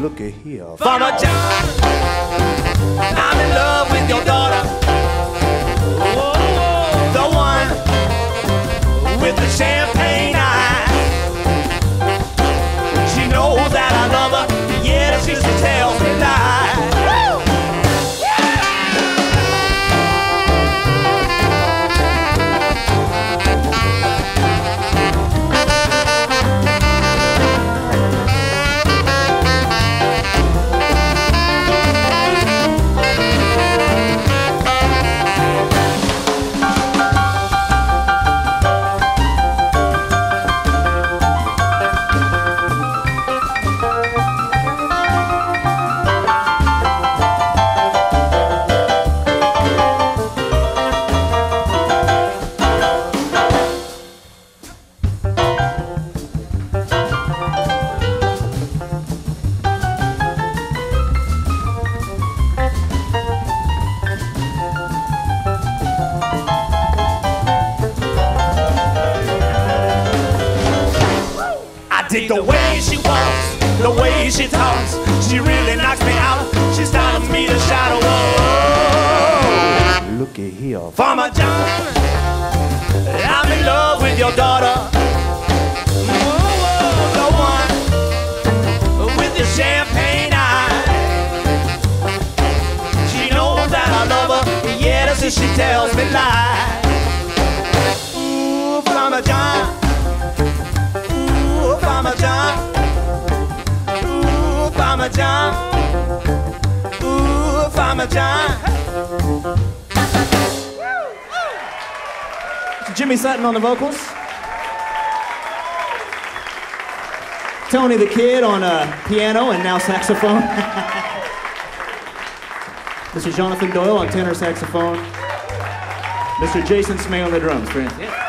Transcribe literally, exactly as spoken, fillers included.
Looky here. Farmer John, I'm in love with your daughter. Whoa, the one with the champagne eyes. She knows that I love her, yet she still tells me lies. Dig the way she walks, the way she talks. She really knocks me out. She's starting me to shadow. Whoa. Looky here. Farmer John, I'm in love with your daughter. Whoa, whoa, the one with the champagne eyes. She knows that I love her, yet as she tells me lies. Ooh, Farmer John. Farmer John, ooh, Farmer John, ooh, Farmer John. Jimmy Sutton on the vocals. Tony the Kid on uh, piano and now saxophone. Mister Jonathan Doyle on tenor saxophone. Mister Jason Smay on the drums, friends. Yeah.